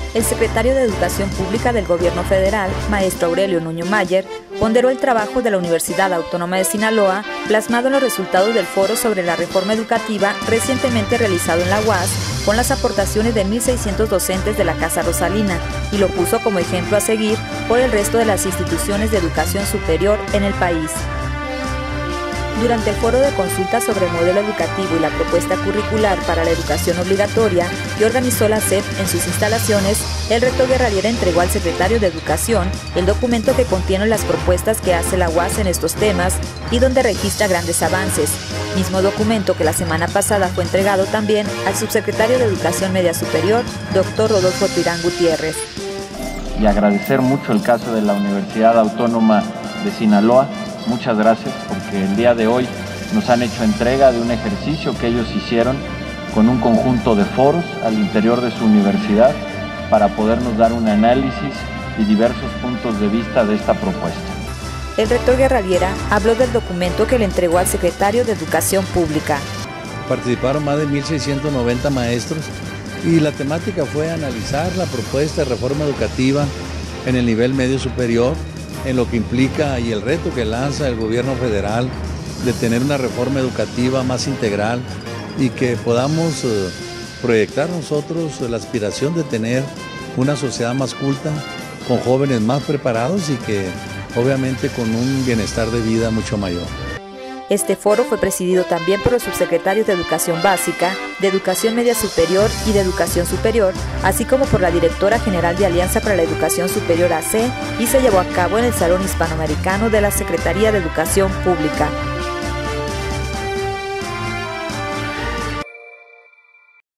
El secretario de Educación Pública del Gobierno Federal, maestro Aurelio Nuño Mayer, ponderó el trabajo de la Universidad Autónoma de Sinaloa, plasmado en los resultados del foro sobre la reforma educativa recientemente realizado en la UAS, con las aportaciones de 1.600 docentes de la Casa Rosalina, y lo puso como ejemplo a seguir por el resto de las instituciones de educación superior en el país. Durante el foro de consulta sobre el modelo educativo y la propuesta curricular para la educación obligatoria que organizó la SEP en sus instalaciones, el rector Guerra Liera entregó al secretario de Educación el documento que contiene las propuestas que hace la UAS en estos temas y donde registra grandes avances, mismo documento que la semana pasada fue entregado también al subsecretario de Educación Media Superior, doctor Rodolfo Tirán Gutiérrez. Y agradecer mucho el caso de la Universidad Autónoma de Sinaloa. Muchas gracias porque el día de hoy nos han hecho entrega de un ejercicio que ellos hicieron con un conjunto de foros al interior de su universidad para podernos dar un análisis y diversos puntos de vista de esta propuesta. El rector Guerra Liera habló del documento que le entregó al secretario de Educación Pública. Participaron más de 1.690 maestros y la temática fue analizar la propuesta de reforma educativa en el nivel medio superior, en lo que implica y el reto que lanza el gobierno federal de tener una reforma educativa más integral y que podamos proyectar nosotros la aspiración de tener una sociedad más culta, con jóvenes más preparados y que obviamente con un bienestar de vida mucho mayor. Este foro fue presidido también por los subsecretarios de Educación Básica, de Educación Media Superior y de Educación Superior, así como por la directora general de Alianza para la Educación Superior AC, y se llevó a cabo en el Salón Hispanoamericano de la Secretaría de Educación Pública.